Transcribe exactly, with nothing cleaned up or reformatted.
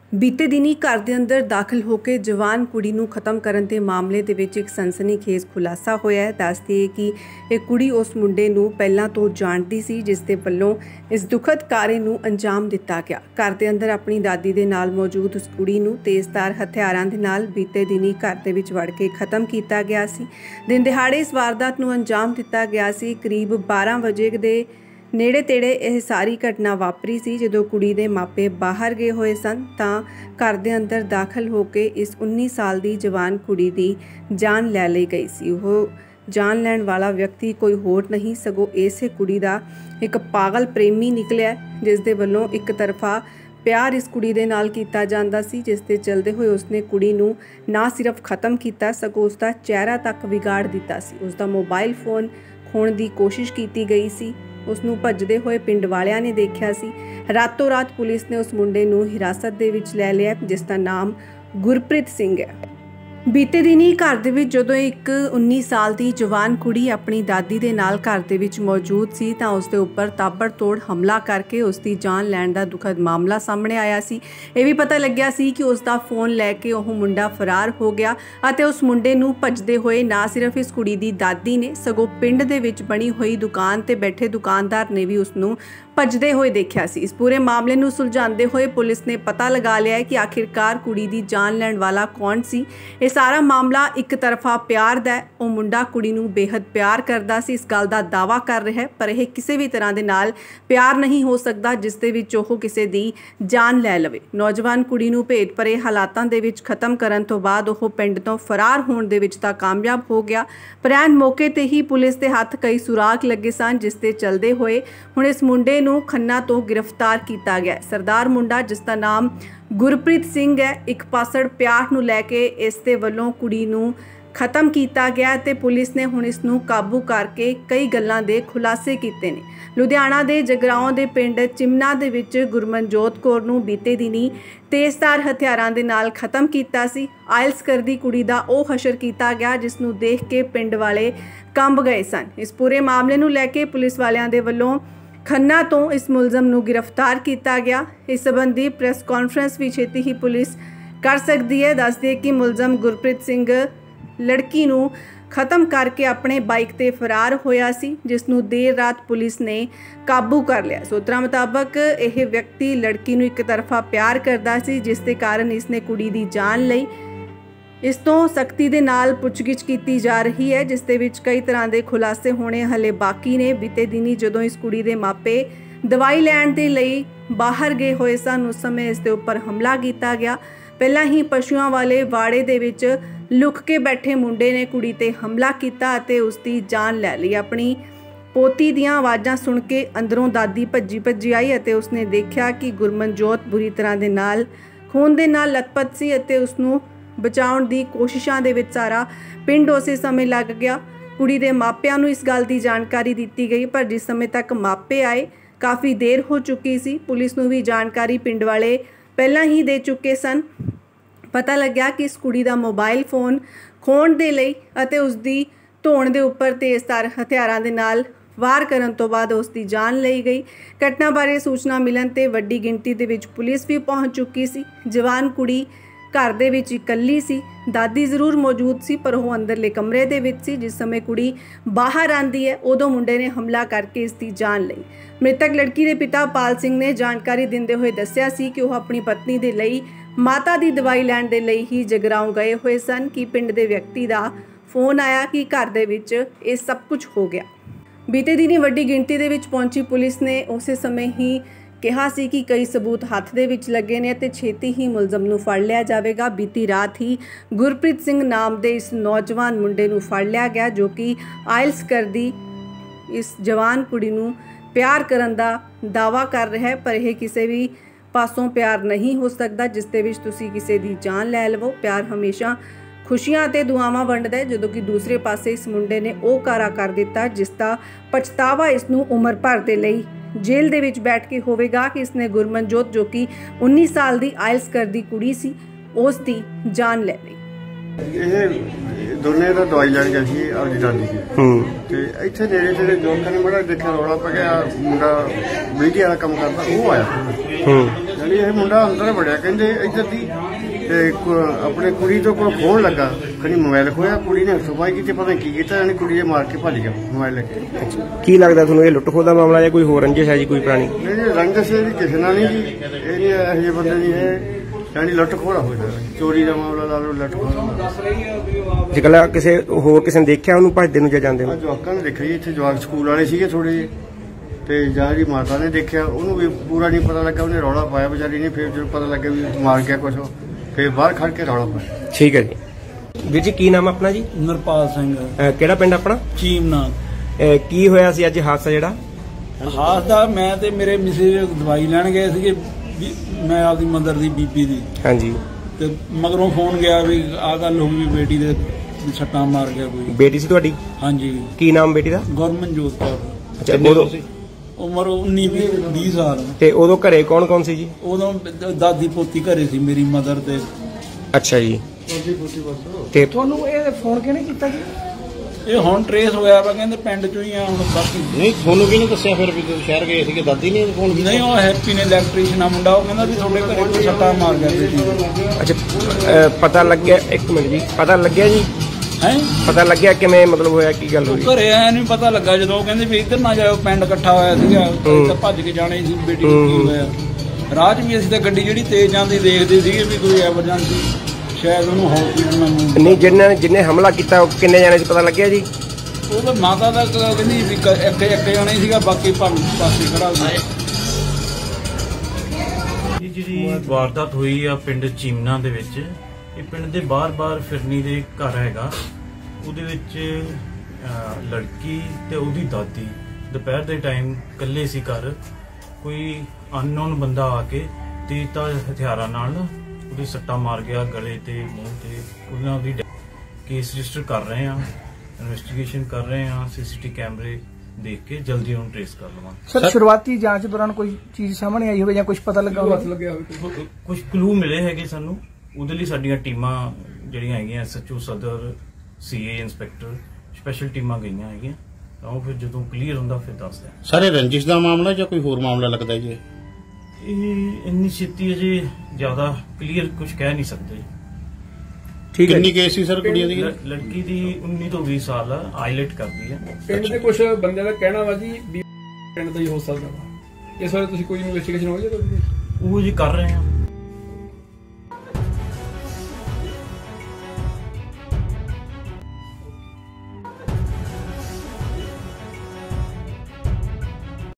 ਬੀਤੇ ਦਿਨੀ ਘਰ ਦੇ ਅੰਦਰ ਦਾਖਲ ਹੋ ਕੇ ਜਵਾਨ ਕੁੜੀ ਨੂੰ ਖਤਮ ਕਰਨ ਦੇ ਮਾਮਲੇ ਦੇ ਵਿੱਚ ਇੱਕ ਸਨਸਨੀਖੇਜ਼ ਖੁਲਾਸਾ ਹੋਇਆ ਹੈ। ਦੱਸਦੀ ਹੈ ਕਿ ਇਹ ਕੁੜੀ ਉਸ ਮੁੰਡੇ ਨੂੰ ਪਹਿਲਾਂ ਤੋਂ ਜਾਣਦੀ ਸੀ ਜਿਸ ਦੇ ਵੱਲੋਂ ਇਸ ਦੁਖਦ ਕਾਰੇ ਨੂੰ ਅੰਜਾਮ ਦਿੱਤਾ ਗਿਆ। ਘਰ ਦੇ ਅੰਦਰ ਆਪਣੀ ਦਾਦੀ ਦੇ ਨਾਲ ਮੌਜੂਦ ਉਸ ਕੁੜੀ ਨੂੰ ਤੇਜ਼ਧਾਰ ਹਥਿਆਰਾਂ ਦੇ ਨਾਲ ਬੀਤੇ ਦਿਨੀ ਘਰ ਦੇ ਵਿੱਚ ਵੜ ਕੇ ਖਤਮ ਕੀਤਾ ਗਿਆ ਸੀ। ਦਿਨ ਦਿਹਾੜੇ ਇਸ ਵਾਰਦਾਤ ਨੂੰ ਅੰਜਾਮ ਦਿੱਤਾ ਗਿਆ ਸੀ। ਕਰੀਬ ਬਾਰਾਂ ਵਜੇ ਦੇ ਨੇੜੇ ਤੇੜੇ ਇਹ ਸਾਰੀ ਘਟਨਾ ਵਾਪਰੀ ਸੀ। ਜਦੋਂ ਕੁੜੀ ਦੇ ਮਾਪੇ ਬਾਹਰ ਗਏ ਹੋਏ ਸਨ ਤਾਂ ਘਰ ਦੇ ਅੰਦਰ ਦਾਖਲ ਹੋ ਕੇ ਇਸ ਉੱਨੀ ਸਾਲ ਦੀ ਜਵਾਨ ਕੁੜੀ ਦੀ ਜਾਨ ਲੈ ਲਈ ਗਈ ਸੀ। ਉਹ ਜਾਨ ਲੈਣ ਵਾਲਾ ਵਿਅਕਤੀ ਕੋਈ ਹੋਰ ਨਹੀਂ ਸਗੋਂ ਇਸੇ ਕੁੜੀ ਦਾ ਇੱਕ ਪਾਗਲ ਪ੍ਰੇਮੀ ਨਿਕਲਿਆ, ਜਿਸ ਦੇ ਵੱਲੋਂ ਇੱਕ ਤਰਫਾ ਪਿਆਰ ਇਸ ਕੁੜੀ ਦੇ ਨਾਲ ਕੀਤਾ ਜਾਂਦਾ ਸੀ, ਜਿਸ ਦੇ ਚਲਦੇ ਹੋਏ ਉਸਨੇ ਕੁੜੀ ਨੂੰ ਨਾ ਸਿਰਫ ਖਤਮ ਕੀਤਾ ਸਗੋਂ ਉਸਦਾ ਚਿਹਰਾ ਤੱਕ ਵਿਗਾੜ ਦਿੱਤਾ ਸੀ। ਉਸਦਾ ਮੋਬਾਈਲ ਫੋਨ ਖੋਹਣ ਦੀ ਕੋਸ਼ਿਸ਼ ਕੀਤੀ ਗਈ ਸੀ। ਉਸ ਨੂੰ ਭੱਜਦੇ ਹੋਏ ਪਿੰਡ ਵਾਲਿਆਂ ਨੇ ਦੇਖਿਆ ਸੀ। ਰਾਤੋਂ ਰਾਤ ਪੁਲਿਸ ਨੇ ਉਸ ਮੁੰਡੇ ਨੂੰ ਹਿਰਾਸਤ ਦੇ ਵਿੱਚ ਲੈ ਲਿਆ, ਜਿਸ ਦਾ ਨਾਮ ਗੁਰਪ੍ਰੀਤ ਸਿੰਘ ਹੈ। ਬੀਤੇ ਦਿਨੀ ਘਰ ਦੇ ਵਿੱਚ ਜਦੋਂ ਇੱਕ ਉੱਨੀ ਸਾਲ ਦੀ ਜਵਾਨ ਕੁੜੀ ਆਪਣੀ ਦਾਦੀ ਦੇ ਨਾਲ ਘਰ ਦੇ ਵਿੱਚ ਮੌਜੂਦ ਸੀ ਤਾਂ ਉਸ ਦੇ ਉੱਪਰ ਤਾਬੜਤੋੜ ਹਮਲਾ ਕਰਕੇ ਉਸ ਦੀ ਜਾਨ ਲੈਣ ਦਾ ਦੁਖਦ ਮਾਮਲਾ ਸਾਹਮਣੇ ਆਇਆ ਸੀ। ਇਹ ਵੀ ਪਤਾ ਲੱਗਿਆ ਸੀ ਕਿ ਉਸ ਦਾ ਫੋਨ ਲੈ ਕੇ ਉਹ ਮੁੰਡਾ ਫਰਾਰ ਹੋ ਗਿਆ ਅਤੇ ਉਸ ਮੁੰਡੇ ਨੂੰ ਭੱਜਦੇ ਹੋਏ ਨਾ ਸਿਰਫ ਇਸ ਕੁੜੀ ਦੀ ਦਾਦੀ ਨੇ ਸਗੋਂ ਪਿੰਡ ਦੇ ਵਿੱਚ ਬਣੀ ਹੋਈ ਦੁਕਾਨ ਤੇ ਬੈਠੇ ਦੁਕਾਨਦਾਰ ਨੇ ਵੀ ਉਸ ਨੂੰ ਭੱਜਦੇ ਹੋਏ ਦੇਖਿਆ ਸੀ। ਇਸ ਪੂਰੇ ਮਾਮਲੇ ਨੂੰ ਸੁਲਝਾਉਂਦੇ ਹੋਏ ਪੁਲਿਸ ਨੇ ਪਤਾ ਲਗਾ ਲਿਆ ਹੈ ਕਿ ਆਖਿਰਕਾਰ ਕੁੜੀ ਦੀ ਜਾਨ ਲੈਣ ਵਾਲਾ ਕੌਣ ਸੀ। ਇਹ ਸਾਰਾ ਮਾਮਲਾ ਇੱਕ ਤਰਫਾ ਪਿਆਰ ਦਾ ਹੈ। ਉਹ ਮੁੰਡਾ ਕੁੜੀ ਨੂੰ ਬੇਹੱਦ ਪਿਆਰ ਕਰਦਾ ਸੀ, ਇਸ ਗੱਲ ਦਾ ਦਾਅਵਾ ਕਰ ਰਿਹਾ ਹੈ, ਪਰ ਇਹ ਕਿਸੇ ਵੀ ਤਰ੍ਹਾਂ ਦੇ ਨਾਲ ਪਿਆਰ ਨਹੀਂ ਹੋ ਸਕਦਾ ਜਿਸ ਦੇ ਵਿੱਚ ਉਹ ਕਿਸੇ ਦੀ ਜਾਨ ਲੈ ਲਵੇ। ਨੌਜਵਾਨ ਕੁੜੀ ਨੂੰ ਭੇਦ ਭਰੇ ਹਾਲਾਤਾਂ ਦੇ ਵਿੱਚ ਖਤਮ ਕਰਨ ਤੋਂ ਬਾਅਦ ਉਹ ਪਿੰਡ ਤੋਂ ਫਰਾਰ ਹੋਣ ਦੇ ਵਿੱਚ ਤਾਂ ਕਾਮਯਾਬ ਹੋ ਗਿਆ, ਪਰ ਐਨ ਮੌਕੇ ਤੇ ਹੀ ਪੁਲਿਸ ਦੇ ਹੱਥ ਕਈ ਸੁਰਾਖ ਲੱਗੇ ਸਨ, ਜਿਸ ਦੇ ਚਲਦੇ ਹੋਏ ਹੁਣ ਇਸ ਮੁੰਡੇ ਨੂੰ ਖੰਨਾ ਤੋਂ ਗ੍ਰਿਫਤਾਰ ਕੀਤਾ ਗਿਆ। ਸਰਦਾਰ ਮੁੰਡਾ ਜਿਸ ਦਾ ਨਾਮ ਗੁਰਪ੍ਰੀਤ ਸਿੰਘ ਹੈ, ਇੱਕ ਪਾਸੜ ਪਿਆਰ ਨੂੰ ਲੈ ਕੇ ਇਸ ਦੇ ਵੱਲੋਂ ਕੁੜੀ ਨੂੰ ਖਤਮ ਕੀਤਾ ਗਿਆ ਤੇ ਪੁਲਿਸ ਨੇ ਹੁਣ ਇਸ ਨੂੰ ਕਾਬੂ ਕਰਕੇ ਕਈ ਗੱਲਾਂ ਦੇ ਖੁਲਾਸੇ ਕੀਤੇ ਨੇ। ਲੁਧਿਆਣਾ ਦੇ ਜਗਰਾਓਂ ਦੇ ਪਿੰਡ ਚਿਮਨਾ ਦੇ ਵਿੱਚ ਗੁਰਮਨਜੋਤ ਕੌਰ ਨੂੰ ਬੀਤੇ ਦਿਨੀ ਤੇਜ਼ਧਾਰ ਹਥਿਆਰਾਂ ਦੇ ਨਾਲ ਖਤਮ ਕੀਤਾ ਸੀ। ਆਇਲਸ ਕਰਦੀ ਕੁੜੀ ਦਾ ਉਹ ਹਸ਼ਰ ਕੀਤਾ ਗਿਆ ਜਿਸ ਨੂੰ ਦੇਖ ਕੇ ਪਿੰਡ ਵਾਲੇ ਕੰਬ ਗਏ ਸਨ। ਇਸ ਪੂਰੇ ਮਾਮਲੇ ਨੂੰ ਲੈ ਕੇ ਪੁਲਿਸ ਵਾਲਿਆਂ ਦੇ ਵੱਲੋਂ ਖੰਨਾ ਤੋਂ ਇਸ ਮੁਲਜ਼ਮ ਨੂੰ ਗ੍ਰਿਫਤਾਰ ਕੀਤਾ ਗਿਆ। ਇਸ ਸੰਬੰਧੀ ਪ੍ਰੈਸ ਕਾਨਫਰੰਸ ਵੀ ਛੇਤੀ ਹੀ ਪੁਲਿਸ ਕਰ ਸਕਦੀ ਹੈ। ਦੱਸਦੇ ਕਿ ਮੁਲਜ਼ਮ ਗੁਰਪ੍ਰੀਤ ਸਿੰਘ ਲੜਕੀ ਨੂੰ ਖਤਮ ਕਰਕੇ ਆਪਣੇ ਬਾਈਕ ਤੇ ਫਰਾਰ ਹੋਇਆ ਸੀ, ਜਿਸ ਨੂੰ ਦੇਰ ਰਾਤ ਪੁਲਿਸ ਨੇ ਕਾਬੂ ਕਰ ਲਿਆ। ਸੂਤਰਾਂ ਮੁਤਾਬਕ ਇਹ ਵਿਅਕਤੀ ਲੜਕੀ ਨੂੰ ਇੱਕ ਤਰਫਾ ਪਿਆਰ ਕਰਦਾ ਸੀ, ਜਿਸ ਦੇ ਕਾਰਨ ਇਸਨੇ ਕੁੜੀ ਦੀ ਜਾਨ ਲਈ। ਇਸ ਤੋਂ ਸਖਤੀ ਦੇ ਨਾਲ ਪੁੱਛਗਿੱਛ ਕੀਤੀ ਜਾ ਰਹੀ ਹੈ, ਜਿਸ ਦੇ ਵਿੱਚ ਕਈ ਤਰ੍ਹਾਂ ਦੇ ਖੁਲਾਸੇ ਹੋਣੇ ਹਲੇ ਬਾਕੀ ਨੇ। ਬੀਤੇ ਦਿਨੀ ਜਦੋਂ ਇਸ ਕੁੜੀ ਦੇ ਮਾਪੇ ਦਵਾਈ ਲੈਣ ਦੇ ਲਈ ਬਾਹਰ ਗਏ ਹੋਏ ਸਨ ਉਸ ਸਮੇਂ ਇਸ ਦੇ ਉੱਪਰ ਹਮਲਾ ਕੀਤਾ ਗਿਆ। ਪਹਿਲਾਂ ਹੀ ਪਸ਼ੂਆਂ ਵਾਲੇ ਵਾੜੇ ਦੇ ਵਿੱਚ ਲੁਕ ਕੇ ਬੈਠੇ ਮੁੰਡੇ ਨੇ ਕੁੜੀ ਤੇ ਹਮਲਾ ਕੀਤਾ ਅਤੇ ਉਸ ਦੀ ਜਾਨ ਲੈ ਲਈ। ਆਪਣੀ ਪੋਤੀ ਦੀਆਂ ਆਵਾਜ਼ਾਂ ਸੁਣ ਕੇ ਅੰਦਰੋਂ ਦਾਦੀ ਭੱਜੀ ਭੱਜੀ ਆਈ ਅਤੇ ਉਸਨੇ ਦੇਖਿਆ ਕਿ ਗੁਰਮਨਜੋਤ ਬੁਰੀ ਤਰ੍ਹਾਂ ਦੇ ਨਾਲ ਖੂਨ ਦੇ ਨਾਲ ਲਥਪਥ ਸੀ ਅਤੇ ਉਸ ਨੂੰ ਬਚਾਉਣ ਦੀ ਕੋਸ਼ਿਸ਼ਾਂ ਦੇ ਵਿੱਚ ਸਾਰਾ ਪਿੰਡ ਉਸੇ ਸਮੇਂ ਲੱਗ ਗਿਆ। ਕੁੜੀ ਦੇ ਮਾਪਿਆਂ ਨੂੰ ਇਸ ਗੱਲ ਦੀ ਜਾਣਕਾਰੀ ਦਿੱਤੀ ਗਈ, ਪਰ ਜਿਸ ਸਮੇਂ ਤੱਕ ਮਾਪੇ ਆਏ ਕਾਫੀ ਦੇਰ ਹੋ ਚੁੱਕੀ ਸੀ। ਪੁਲਿਸ ਨੂੰ ਵੀ ਜਾਣਕਾਰੀ ਪਿੰਡ ਵਾਲੇ ਪਹਿਲਾਂ ਹੀ ਦੇ ਚੁੱਕੇ ਸਨ। ਪਤਾ ਲੱਗਿਆ ਕਿ ਇਸ ਕੁੜੀ ਦਾ ਮੋਬਾਈਲ ਫੋਨ ਖੋਹਣ ਦੇ ਲਈ ਅਤੇ ਉਸ ਦੀ ਧੌਣ ਦੇ ਉੱਪਰ ਤੇਜ਼ਧਾਰ ਹਥਿਆਰਾਂ ਦੇ ਨਾਲ ਵਾਰ ਕਰਨ ਤੋਂ ਬਾਅਦ ਉਸ ਦੀ ਜਾਨ ਲਈ ਗਈ। ਘਟਨਾ ਬਾਰੇ ਸੂਚਨਾ ਮਿਲਣ ਤੇ ਵੱਡੀ ਗਿਣਤੀ ਦੇ ਵਿੱਚ ਪੁਲਿਸ ਵੀ ਪਹੁੰਚ ਚੁੱਕੀ ਸੀ। ਜਵਾਨ ਕੁੜੀ ਘਰ ਦੇ ਵਿੱਚ ਇਕੱਲੀ ਸੀ। ਦਾਦੀ ਜ਼ਰੂਰ ਮੌਜੂਦ ਸੀ, ਪਰ ਉਹ ਅੰਦਰਲੇ ਕਮਰੇ ਦੇ ਵਿੱਚ ਸੀ। ਜਿਸ ਸਮੇਂ ਕੁੜੀ ਬਾਹਰ ਆਂਦੀ ਹੈ ਉਦੋਂ ਮੁੰਡੇ ਨੇ ਹਮਲਾ ਕਰਕੇ ਇਸ ਦੀ ਜਾਨ ਲਈ। ਮ੍ਰਿਤਕ ਲੜਕੀ ਦੇ ਪਿਤਾ ਪਾਲ ਸਿੰਘ ਨੇ ਜਾਣਕਾਰੀ ਦਿੰਦੇ ਹੋਏ ਦੱਸਿਆ ਸੀ ਕਿ ਉਹ ਆਪਣੀ ਪਤਨੀ ਦੇ ਲਈ ਮਾਤਾ ਦੀ ਦਵਾਈ ਲੈਣ ਦੇ ਲਈ ਹੀ ਜਗਰਾਓਂ ਗਏ ਹੋਏ ਸਨ ਕਿ ਪਿੰਡ ਦੇ ਵਿਅਕਤੀ ਦਾ ਫੋਨ ਆਇਆ ਕਿ ਘਰ ਦੇ ਵਿੱਚ ਇਹ ਸਭ ਕੁਝ ਹੋ ਗਿਆ। ਬੀਤੇ ਦਿਨੀ ਵੱਡੀ ਗਿਣਤੀ ਦੇ ਵਿੱਚ ਪਹੁੰਚੀ ਪੁਲਿਸ ਨੇ ਉਸੇ ਸਮੇਂ ਹੀ ਕਿਹਾ ਸੀ ਕਿ ਕਈ ਸਬੂਤ ਹੱਥ ਦੇ ਵਿੱਚ ਲੱਗੇ ਨੇ ਅਤੇ ਛੇਤੀ ਹੀ ਮੁਲਜ਼ਮ ਨੂੰ ਫੜ ਲਿਆ ਜਾਵੇਗਾ। ਬੀਤੀ ਰਾਤ ਹੀ ਗੁਰਪ੍ਰੀਤ ਸਿੰਘ ਨਾਮ ਦੇ ਇਸ ਨੌਜਵਾਨ ਮੁੰਡੇ ਨੂੰ ਫੜ ਲਿਆ ਗਿਆ, ਜੋ ਕਿ ਆਇਲਸ ਕਰਦੀ ਇਸ ਜਵਾਨ ਕੁੜੀ ਨੂੰ ਪਿਆਰ ਕਰਨ ਦਾ ਦਾਅਵਾ ਕਰ ਰਿਹਾ ਹੈ, ਪਰ ਇਹ ਕਿਸੇ ਵੀ ਪਾਸੋਂ ਪਿਆਰ ਨਹੀਂ ਹੋ ਸਕਦਾ ਜਿਸ ਦੇ ਵਿੱਚ ਤੁਸੀਂ ਕਿਸੇ ਦੀ ਜਾਨ ਲੈ ਲਵੋ। ਪਿਆਰ ਹਮੇਸ਼ਾ ਖੁਸ਼ੀਆਂ ਅਤੇ ਦੁਆਵਾਂ ਵੰਡਦਾ ਹੈ, ਜਦੋਂ ਕਿ ਦੂਸਰੇ ਪਾਸੇ ਇਸ ਮੁੰਡੇ ਨੇ ਉਹ ਕਾਰਾ ਕਰ ਦਿੱਤਾ ਜਿਸ ਦਾ ਪਛਤਾਵਾ ਇਸ ਨੂੰ ਉਮਰ ਭਰ ਦੇ ਲਈ ਜੇਲ੍ਹ ਦੇ ਵਿੱਚ ਬੈਠ ਕੇ ਹੋਵੇਗਾ ਕਿ ਇਸਨੇ ਗੁਰਮਨਜੋਤ, ਜੋ ਕਿ ਉੱਨੀ ਸਾਲ ਦੀ ਆਇਲਸ ਕਰਦੀ ਕੁੜੀ ਸੀ, ਉਸ ਦੀ ਜਾਨ ਲੈ ਲਈ। ਇਹ ਦੋਨੇ ਦਾ ਦਵਾਈ ਲੈਣ ਗਏ ਸੀ ਆਪਣੀ ਦਾਦੀ ਦੀ ਤੇ ਇੱਥੇ ਨੇੜੇ ਤੇੜੇ ਲੋਕਾਂ ਨੇ ਬੜਾ ਦੇਖਿਆ ਰੌਲਾ ਪੈ ਗਿਆ ਮੁੰਡਾ ਬਿਜਲੀ ਵਾਲਾ ਕੰਮ ਕਰਦਾ ਉਹ ਆਇਆ ਯਾਨੀ ਇਹ ਮੁੰਡਾ ਅੰਦਰ ਵੜਿਆ ਕਹਿੰਦੇ ਇੱਧਰ ਦੀ ਤੇ ਆਪਣੇ ਕੁੜੀ ਤੋਂ ਕੋਈ ਫੋਨ ਲੱਗਾ ਕਦੀ ਮੋਬਾਈਲ ਖੋਇਆ ਕੁੜੀ ਨੇ ਸਫਾਈ ਕੀਤੀ ਪਤਾ ਨਹੀਂ ਕੀ ਕੀਤਾ ਯਾਨੀ ਕੁੜੀ ਇਹ ਮਾਰ ਕੇ ਭੱਜ ਗਿਆ ਮੋਬਾਈਲ ਲੈ ਕੇ। ਕੀ ਲੱਗਦਾ ਤੁਹਾਨੂੰ ਇਹ ਲੁੱਟ ਖੋਹ ਦਾ ਮਾਮਲਾ ਜਾਂ ਕੋਈ ਹੋਰ ਰੰਜਿਸ਼ ਹੈ ਜੀ ਕੋਈ ਪੁਰਾਣੀ? ਨਹੀਂ ਜੀ ਰੰਜਿਸ਼ ਵੀ ਕਿਸੇ ਨਾਲ ਨਹੀਂ ਜੀ ਇਹ ਨਹੀਂ ਇਹੋ ਜਿਹੇ ਬੰਦੇ ਨਹੀਂ ਇਹ ਯਾਨੀ ਲੁੱਟ ਖੋਹ ਹੋ ਜਾਂਦਾ ਚੋਰੀ ਦਾ ਮਾਮਲਾ ਲਾ ਲਓ ਲੁੱਟ ਖੋਹ ਜੇ ਕੱਲਾ ਕਿਸੇ ਹੋਰ ਕਿਸੇ ਨੇ ਦੇਖਿਆ ਉਹਨੂੰ ਭੱਜਦੇ ਨੂੰ ਜਾਂ ਜਾਂਦੇ ਨੂੰ? ਜਵਾਕਾਂ ਨੇ ਦੇਖਿਆ ਜੀ ਇੱਥੇ ਜਵਾਕ ਸਕੂਲ ਵਾਲੇ ਸੀਗੇ ਥੋੜੇ ਜਿਹੇ ਤੇ ਜਾਂ ਜੀ ਮਾਤਾ ਨੇ ਦੇਖਿਆ ਉਹਨੂੰ ਵੀ ਪੂਰਾ ਨਹੀਂ ਪਤਾ ਲੱਗਾ ਉਹਨੇ ਰੌਲਾ ਪਾਇਆ ਵਿਚਾਰੀ ਨੇ ਫਿਰ ਜਦੋਂ ਪਤਾ ਲੱਗਿਆ ਵੀ ਮਾਰ ਗਿਆ ਕੁਛ ਫਿਰ ਬਾਹਰ ਖੜ ਕੇ ਰੌਲਾ ਪਾਇਆ। ਠੀਕ ਹੈ ਜੀ। ਵੀਰ ਜੀ ਕੀ ਨਾਮ ਆਪਣਾ ਜੀ? ਨਰਪਾਲ ਸਿੰਘ। ਕਿਹੜਾ ਪਿੰਡ ਆਪਣਾ? ਚੀਮਨਾ। ਕੀ ਹੋਇਆ ਸੀ ਅੱਜ ਹਾਦਸਾ ਜਿਹੜਾ? ਹਾਦਸਾ ਮੈਂ ਤੇ ਮੇਰੇ ਮਿਸਿਸ ਦਵਾਈ ਲੈਣ ਗਏ ਸੀਗੇ ਮੈਂ ਆਪਦੀ ਮਦਰ ਦੀ ਬੀਬੀ ਦੀ। ਹਾਂਜੀ। ਤੇ ਮਗਰੋਂ ਫੋਨ ਗਿਆ ਵੀ ਆਹ ਗੱਲ ਹੋ ਗਈ ਬੇਟੀ ਦੇ ਸੱਟਾਂ ਮਾਰ ਗਿਆ ਕੋਈ। ਬੇਟੀ ਸੀ ਤੁਹਾਡੀ? ਹਾਂਜੀ। ਕੀ ਨਾਮ ਬੇਟੀ ਦਾ? ਗੁਰਮਨਜੋਤ ਕੌਰ। ਅੱਛਾ ਉਦੋਂ ਉਮਰ ਉੱਨੀ ਵੀਹ ਸਾਲ। ਤੇ ਉਦੋਂ ਘਰੇ ਕੌਣ ਕੌਣ ਸੀ ਜੀ? ਉਦੋਂ ਦਾਦੀ ਪੋਤੀ ਘਰੇ ਸੀ ਮੇਰੀ ਮਦਰ ਤੇ। ਅੱਛਾ ਜੀ। ਤੇ ਤੁਹਾਨੂੰ ਇਹ ਫੋਨ ਕਿਹਨੇ ਕੀਤਾ ਜੀ? ਇਹ ਹੁਣ ਟ੍ਰੇਸ ਹੋਇਆ ਵਾ ਕਹਿੰਦੇ ਪਿੰਡ ਚੋਂ ਹੀ ਆ ਹੁਣ ਬਾਕੀ। ਨਹੀਂ ਤੁਹਾਨੂੰ ਕਿਹਨੇ ਦੱਸਿਆ ਫਿਰ ਵੀ ਤੁਸੀਂ ਸ਼ਹਿਰ ਗਏ ਸੀਗੇ ਦਾਦੀ ਨੇ ਫੋਨ ਕੀਤਾ? ਨਹੀਂ ਉਹ ਹੈਪੀ ਨੇ ਇਲੈਕਟ੍ਰੀਸ਼ੀਅਨ ਆ ਮੁੰਡਾ ਉਹ ਕਹਿੰਦਾ ਵੀ ਤੁਹਾਡੇ ਘਰੇ ਕੋਈ ਸੱਟਾਂ ਮਾਰ ਗਿਆ ਬੇਟੀ। ਅੱਛਾ ਪਤਾ ਲੱਗਿਆ ਇੱਕ ਮਿੰਟ ਜੀ ਪਤਾ ਲੱਗਿਆ ਜੀ ਹੈ ਪਤਾ ਲੱਗਿਆ ਕਿਵੇਂ ਮਤਲਬ ਹੋਇਆ ਕੀ ਗੱਲ ਹੋਈ? ਘਰੇ ਆਇਆ ਨਹੀਂ ਪਤਾ ਲੱਗਾ ਜਦੋਂ ਉਹ ਕਹਿੰਦੇ ਵੀ ਇੱਧਰ ਨਾ ਜਾਓ ਪਿੰਡ ਇਕੱਠਾ ਹੋਇਆ ਸੀਗਾ ਤਾਂ ਭੱਜ ਕੇ ਜਾਣੇ ਸੀ ਬੇਟੀ ਨੂੰ ਕੀ ਹੋਇਆ। ਰਾਹ 'ਚ ਵੀ ਅਸੀਂ ਤਾਂ ਗੱਡੀ ਜਿਹੜੀ ਤੇਜ਼ ਜਾਂਦੀ ਦੇਖਦੇ ਸੀਗੇ ਵੀ ਕੋਈ ਐਮਰਜੈਂਸੀ ਸ਼ਾਇਦ ਉਹਨੂੰ ਹਸਪੀਟਲ ਨਹੀਂ ਜਿਹਨੇ ਜਿਹਨੇ ਹਮਲਾ ਕੀਤਾ ਉਹ ਕਿੰਨੇ ਜਾਣੇ ਸੀ ਪਤਾ ਲੱਗਿਆ ਜੀ? ਉਹ ਤਾਂ ਮਾਤਾ ਦਾ ਕਹਿੰਦੀ ਵੀ ਇੱਕ ਇੱਕ ਜਾਣੇ ਸੀਗਾ ਬਾਕੀ ਪਾਸੇ ਖੜਾ ਸੀ। ਜਿਹੜੀ ਵਾਰਦਾਤ ਹੋਈ ਆ ਪਿੰਡ ਚੀਮਨਾ ਦੇ ਵਿੱਚ ਇਹ ਪਿੰਡ ਦੇ ਬਾਹਰ-ਬਾਹਰ ਫਿਰਨੀ ਦੇ ਘਰ ਹੈਗਾ ਉਹਦੇ ਵਿੱਚ ਲੜਕੀ ਤੇ ਉਹਦੀ ਦਾਦੀ ਦੁਪਹਿਰ ਦੇ ਟਾਈਮ ਇਕੱਲੇ ਸੀ ਘਰ ਕੋਈ ਅਨਨੋਨ ਬੰਦਾ ਆ ਕੇ ਤੇਜ਼ਧਾਰ ਹਥਿਆਰਾਂ ਨਾਲ ਉਹਦੀ ਸੱਟਾਂ ਮਾਰ ਗਿਆ ਗਲੇ ਤੇ ਮੂੰਹ ਤੇ ਉਹਨਾਂ ਦੀ ਕੇਸ ਰਜਿਸਟਰ ਕਰ ਰਹੇ ਆ ਇਨਵੈਸਟੀਗੇਸ਼ਨ ਕਰ ਰਹੇ ਆ ਸੀਸੀਟੀ ਕੈਮਰੇ ਦੇਖ ਕੇ ਜਲਦੀ ਉਹਨੂੰ ਟ੍ਰੇਸ ਕਰ ਲਵਾਂਗੇ। ਸਰ ਸ਼ੁਰੂਆਤੀ ਜਾਂਚ ਦੌਰਾਨ ਕੋਈ ਚੀਜ਼ ਸਾਹਮਣੇ ਆਈ ਹੋਵੇ ਜਾਂ ਕੁਝ ਪਤਾ ਲੱਗਾ ਹੋਵੇ? ਕੁਝ ਕਲੂ ਮਿਲੇ ਹੈਗੇ ਸਾਨੂੰ ਉਹਦੇ ਲਈ ਸਾਡੀਆਂ ਟੀਮਾਂ ਜਿਹੜੀਆਂ ਹੈਗੀਆਂ ਐਸਐਚਓ ਸਦਰ ਸੀਏ ਇੰਸਪੈਕਟਰ ਸਪੈਸ਼ਲ ਟੀਮਾਂ ਗਈਆਂ ਹੈਗੀਆਂ ਤਾਂ ਉਹ ਫਿਰ ਜਦੋਂ ਕਲੀਅਰ ਹੁੰਦਾ ਫਿਰ ਦੱਸਦੇ ਆ। ਸਾਰੇ ਰੰਜਿਸ਼ ਦਾ ਮਾਮਲਾ ਜਾਂ ਕੋਈ ਹੋਰ ਮਾਮਲਾ ਲੱਗਦਾ ਜੀ? ਇਹ ਇੰਨੀ ਛੇਤੀ ਅਜੇ ਜ਼ਿਆਦਾ ਕਲੀਅਰ ਕੁਝ ਕਹਿ ਨਹੀਂ ਸਕਦੇ। ਠੀਕ ਹੈ। ਕਿੰਨੀ ਕੇਸ ਸੀ ਸਰ ਕੁੜੀਆਂ ਦੀ? ਲੜਕੀ ਦੀ ਉੱਨੀ ਤੋਂ ਵੀਹ ਸਾਲ ਆ ਆਈਲੈਟ ਕਰਦੀ ਹੈ। ਪਿੰਡ ਦੇ ਕੁਝ ਬੰਦਿਆਂ ਦਾ ਕਹਿਣਾ ਵਾ ਜੀ ਪਿੰਡ ਦਾ ਹੀ ਹੋ ਸਕਦਾ ਵਾ ਇਸ ਬਾਰੇ ਤੁਸੀਂ ਕੋਈ ਇਨਵੈਸਟੀਗੇਸ਼ਨ ਹੋਈ ਹੈ? ਉਹ ਜੀ ਕਰ ਰਹੇ ਆ।